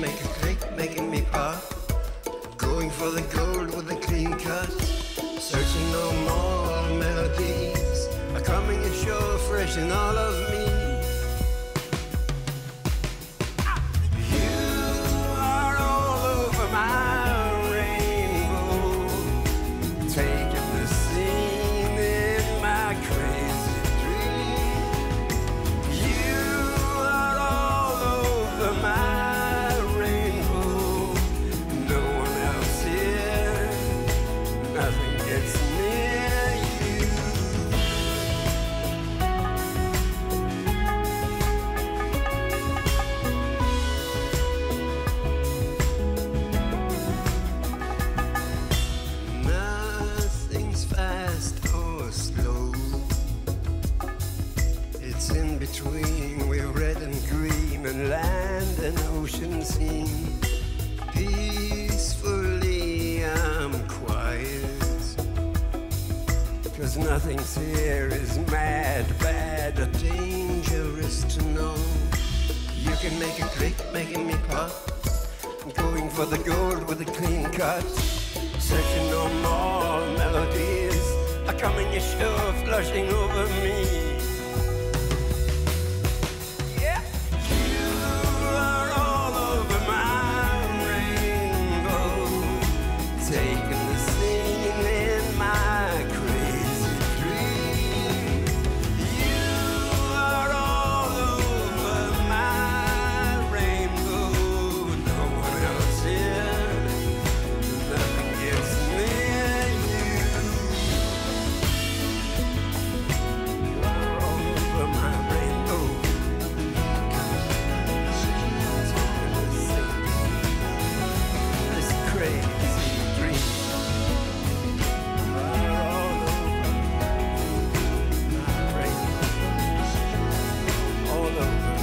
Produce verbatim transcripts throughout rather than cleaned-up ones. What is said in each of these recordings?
make a click, making me pop. Going for the gold with a clean cut. Searching no more melodies are coming ashore fresh in all of me. You are all over my rainbow, taking the scene in my crazy dream. You are all over my rainbow, no one else here, nothing gets near you. Nothing's fast or slow, it's in between. We're red and green and land and ocean scene. Peacefully I'm quiet, 'cause nothing's here is mad, bad, or dangerous to know. You can make a click, making me pop. Going for the gold with a clean cut. Searching no more melodies are coming ashore, flushing over me. Yeah. You are all over my rainbow, taking the scene in my crazy dream. You are all over my rainbow, no one else here, nothing gets near you. You are all over my rainbow, taking the scene, this crazy dream. You are all over my rainbow, all over,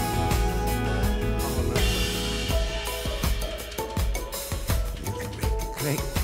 all over. You can make a click.